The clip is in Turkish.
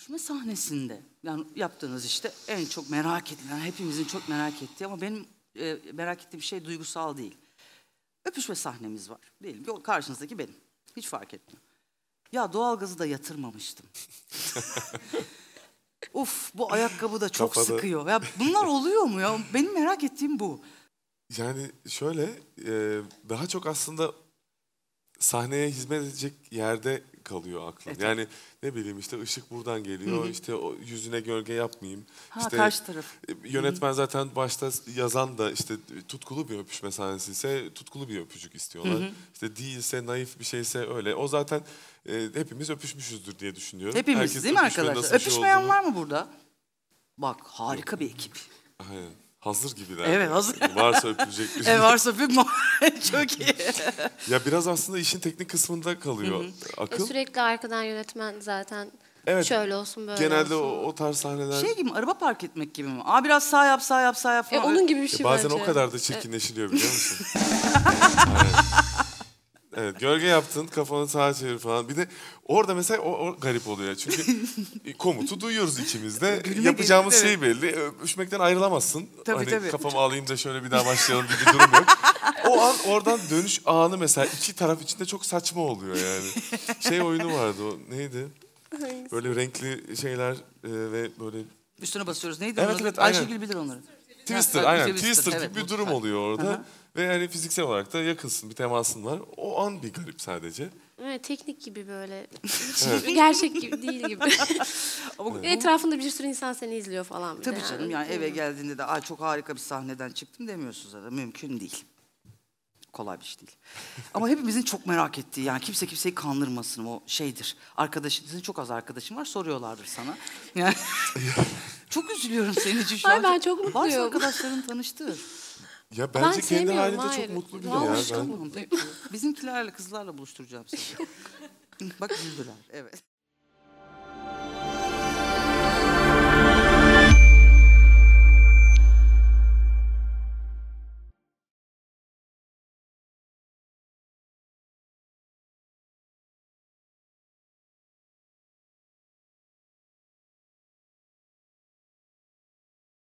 öpüşme sahnesinde yani yaptığınız işte en çok merak edilen, hepimizin çok merak ettiği ama benim merak ettiğim şey duygusal değil. Öpüşme sahnemiz var. Diyelim ki o karşınızdaki benim. Hiç fark etmiyor. Ya doğalgazı da yatırmamıştım. Uf, bu ayakkabı da çok Kafada. sıkıyor. Ya bunlar oluyor mu ya? Benim merak ettiğim bu. Yani şöyle daha çok aslında sahneye hizmet edecek yerde kalıyor aklım. Yani ne bileyim işte ışık buradan geliyor. İşte o yüzüne gölge yapmayayım. Ha, işte karşı taraf. yönetmen zaten başta yazan da işte tutkulu bir öpüşme sahnesi ise tutkulu bir öpücük istiyorlar. İşte değilse naif bir şeyse öyle. O zaten hepimiz öpüşmüşüzdür diye düşünüyorum. Hepimiz Herkes değil mi öpüşmenin arkadaşlar? nasıl bir şey Öpüşmeyen olduğunu- var mı burada? Bak harika bir ekip. Aynen. Hazır gibiler. Evet, hazır. Varsa öpülecek bir Evet varsa bir çok iyi. Ya biraz aslında işin teknik kısmında kalıyor akıl. Sürekli arkadan yönetmen zaten Evet, şöyle olsun böyle genelde olsun. o tarz sahneler Şey gibi mi? Araba park etmek gibi mi? Aa biraz sağ yap, sağ yap, sağ yap falan. Onun gibi bir şey bazen bence. o kadar da çirkinleşiliyor biliyor musun? Evet, gölge yaptın, kafanı sağa çevir falan. Bir de orada mesela o garip oluyor. Çünkü komutu duyuyoruz ikimiz de. Gülmek Yapacağımız evet. şey belli. Öpüşmekten ayrılamazsın. Tabii, hani tabii. kafamı alayım da şöyle bir daha başlayalım gibi bir durum yok. O an oradan dönüş anı mesela iki taraf içinde çok saçma oluyor yani. Şey oyunu vardı o neydi? Böyle renkli şeyler ve böyle Üstüne basıyoruz. Neydi Evet, onun adı? evet, aynen. Ayşegül bilir onları. Twister, Ha, aynen. Twister, Twister evet, gibi bir bu durum süper. oluyor orada. Aha. Ve hani fiziksel olarak da yakınsın, bir temasın var. O an bir garip sadece. Evet, teknik gibi böyle. Hiç gerçek gibi değil gibi. Ama Etrafında bir sürü insan seni izliyor falan. bir de tabii canım yani eve geldiğinde de çok harika bir sahneden çıktım demiyorsun zaten. Mümkün değil. Kolay bir şey değil. Ama hepimizin çok merak ettiği yani kimse kimseyi kandırmasın o şeydir. Arkadaşın, senin çok az arkadaşın var soruyorlardır sana. Yani çok üzülüyorum senin için şu Ay, an. ben çok Varsa mutluyum. arkadaşlarını tanıştır. Ya bence kendi sevmiyorum, halinde hayır. çok mutlu biri Vallahi ya. çok Ben... mutluyum. Bizimkilerle kızlarla buluşturacağım seni. Bak güldüler. Evet.